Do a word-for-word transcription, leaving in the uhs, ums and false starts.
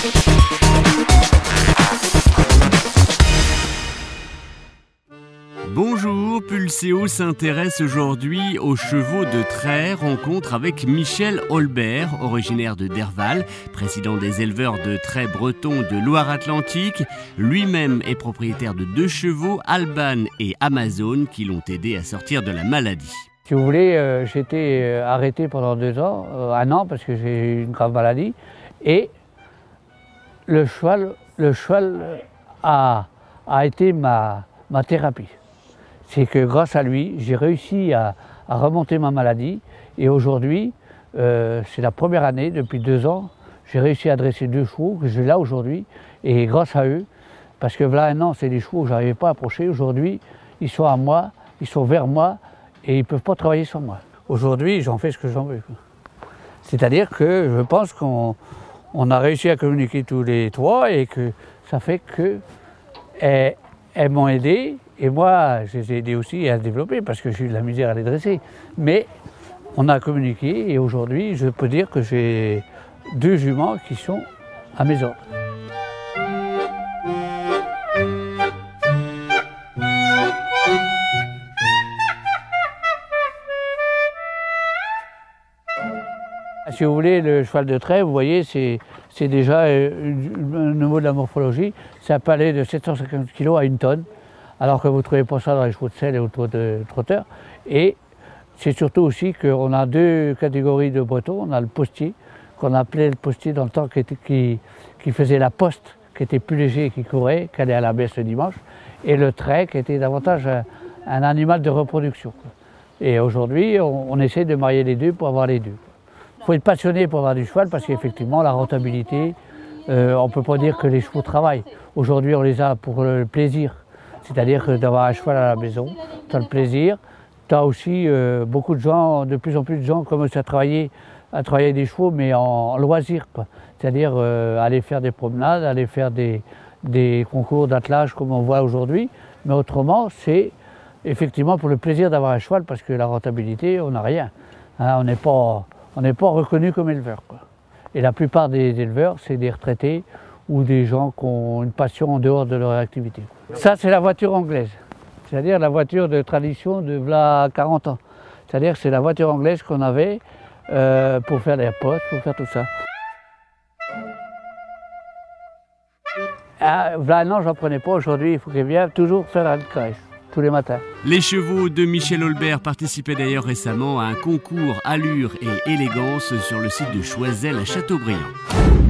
Bonjour, Pulséo s'intéresse aujourd'hui aux chevaux de trait, rencontre avec Michel Holbert, originaire de Derval, président des éleveurs de trait bretons de Loire-Atlantique. Lui-même est propriétaire de deux chevaux, Alban et Amazon, qui l'ont aidé à sortir de la maladie. Si vous voulez, euh, j'ai été euh, arrêté pendant deux ans, euh, un an, parce que j'ai eu une grave maladie. Et le cheval, le cheval a, a été ma, ma thérapie. C'est que grâce à lui, j'ai réussi à, à remonter ma maladie. Et aujourd'hui, euh, c'est la première année, depuis deux ans, j'ai réussi à dresser deux chevaux que j'ai là aujourd'hui. Et grâce à eux, parce que là un an, c'est des chevaux que je n'arrivais pas à approcher. Aujourd'hui, ils sont à moi, ils sont vers moi et ils ne peuvent pas travailler sans moi. Aujourd'hui, j'en fais ce que j'en veux. C'est-à-dire que je pense qu'on on a réussi à communiquer tous les trois et que ça fait qu'elles elles m'ont aidé. Et moi, je les ai aidés aussi à se développer parce que j'ai eu de la misère à les dresser. Mais on a communiqué et aujourd'hui, je peux dire que j'ai deux juments qui sont à mes ordres. Si vous voulez, le cheval de trait, vous voyez, c'est déjà, au niveau de la morphologie, c'est un palais de sept cent cinquante kilos à une tonne. Alors que vous ne trouvez pas ça dans les chevaux de selle et autour de trotteurs. Et c'est surtout aussi qu'on a deux catégories de bretons. On a le postier, qu'on appelait le postier dans le temps, qui, était, qui, qui faisait la poste, qui était plus léger et qui courait, qui allait à la messe le dimanche. Et le trait, qui était davantage un, un animal de reproduction. Et aujourd'hui, on, on essaie de marier les deux pour avoir les deux. Il faut être passionné pour avoir du cheval parce qu'effectivement, la rentabilité, euh, on ne peut pas dire que les chevaux travaillent. Aujourd'hui, on les a pour le plaisir. C'est-à-dire que d'avoir un cheval à la maison, tu as le plaisir. Tu as aussi euh, beaucoup de gens, de plus en plus de gens commencent à travailler, à travailler des chevaux, mais en, en loisir. C'est-à-dire euh, aller faire des promenades, aller faire des, des concours d'attelage comme on voit aujourd'hui. Mais autrement, c'est effectivement pour le plaisir d'avoir un cheval parce que la rentabilité, on n'a rien. Hein, on n'est pas, on n'est pas reconnu comme éleveur, quoi. Et la plupart des éleveurs, c'est des retraités ou des gens qui ont une passion en dehors de leur activité. Ça, c'est la voiture anglaise, c'est-à-dire la voiture de tradition de là quarante ans. C'est-à-dire que c'est la voiture anglaise qu'on avait euh, pour faire les postes, pour faire tout ça. Ah, là, non, j'en prenais pas aujourd'hui, il faut qu'il vienne toujours faire la crèche, tous les matins. Les chevaux de Michel Holbert participaient d'ailleurs récemment à un concours allure et élégance sur le site de Choiseul à Châteaubriand.